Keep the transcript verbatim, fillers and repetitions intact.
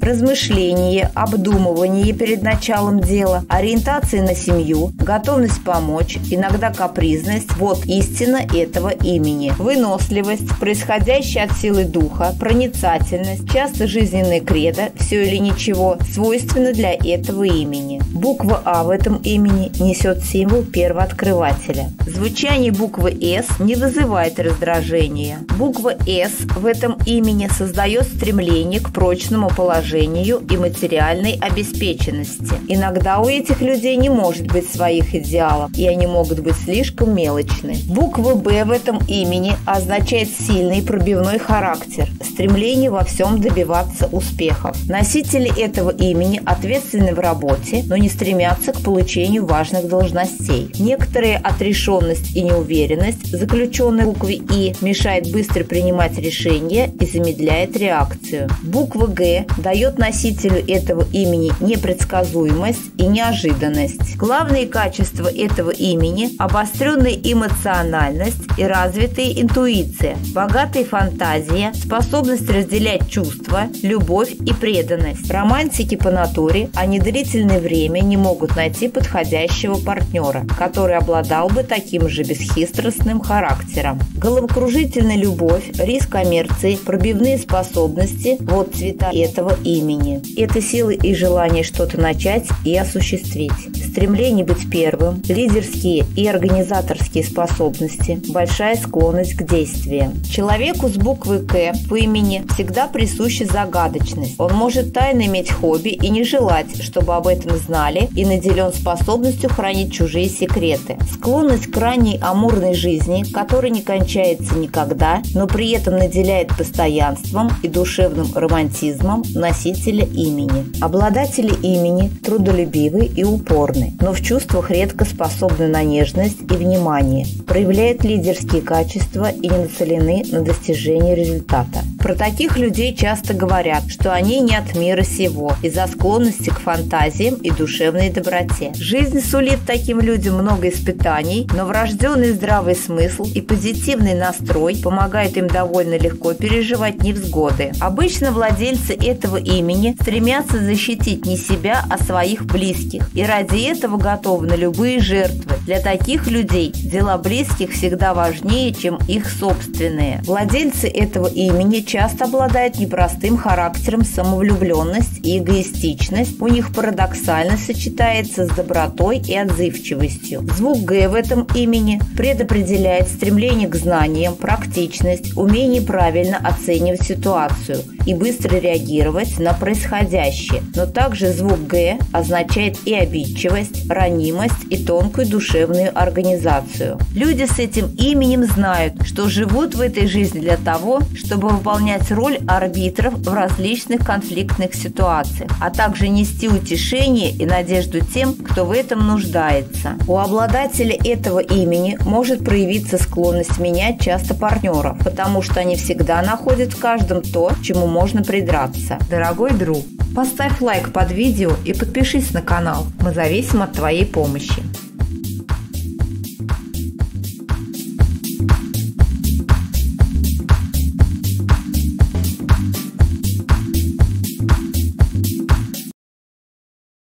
размышление, обдумывание перед началом дела, ориентация на семью, готовность помочь, иногда капризность – вот истина этого имени. Выносливость, происходящая от силы духа, проницательность, часто жизненное кредо, все или ничего, свойственно для этого имени. Буква А в этом имени несет символ первооткрывателя. Звучание буквы «С» не вызывает раздражения. Буква «С» в этом имени создает стремление к прочному положению и материальной обеспеченности. Иногда у этих людей не может быть своих идеалов, и они могут быть слишком мелочны. Буква «Б» в этом имени означает сильный пробивной характер, стремление во всем добиваться успехов. Носители этого имени ответственны в работе, но не стремятся к получению важных должностей. Некоторая отрешенность и неуверенность, заключенная в букве «И», мешает быстро принимать решения и замедляет реакцию. Буква «Г» дает носителю этого имени непредсказуемость и неожиданность. Главные качества этого имени – обостренная эмоциональность и развитая интуиция, богатая фантазия, способность разделять чувства, любовь и преданность. Романтики по натуре, они длительное время не могут найти подходящего партнера, который обладал бы таким же бесхитростным характером. Головокружительная любовь, риск коммерции, пробивные способности – вот цвета этого имени. Это силы и желание что-то начать и осуществить. Стремление быть первым, лидерские и организаторские способности, большая склонность к действиям. Человеку с буквой «К» в имени всегда присуща загадочность. Он может тайно иметь хобби и не желать, чтобы об этом знали, и наделен способностью хранить чужие секреты. Склонность к ранней амурной жизни, которая не кончается никогда, но при этом наделяет постоянством и душевным романтизмом носителя имени. Обладатели имени трудолюбивы и упорны, но в чувствах редко способны на нежность и внимание, проявляют лидерские качества и не нацелены на достижение результата. Про таких людей часто говорят, что они не от мира сего из-за склонности к фантазиям и душевной доброте. Жизнь сулит таким людям много испытаний, но врожденный здравый смысл и позитивный настрой помогают им довольно легко переживать невзгоды. Обычно владельцы этого имени стремятся защитить не себя, а своих близких, и ради этого готовы на любые жертвы. Для таких людей дела близких всегда важнее, чем их собственные. Владельцы этого имени часто обладают непростым характером, самовлюбленность и эгоистичность. У них парадоксально сочетается с добротой и отзывчивостью. Звук «Г» в этом имени предопределяет стремление к знаниям, практичность, умение правильно оценивать ситуацию и быстро реагировать на происходящее. Но также звук «Г» означает и обидчивость, ранимость и тонкую душевную организацию. Люди с этим именем знают, что живут в этой жизни для того, чтобы выполнять роль арбитров в различных конфликтных ситуациях, а также нести утешение и надежду тем, кто в этом нуждается. У обладателя этого имени может проявиться склонность менять часто партнеров, потому что они всегда находят в каждом то, к чему можно придраться. Дорогой друг, поставь лайк под видео и подпишись на канал. Мы зависим от твоей помощи.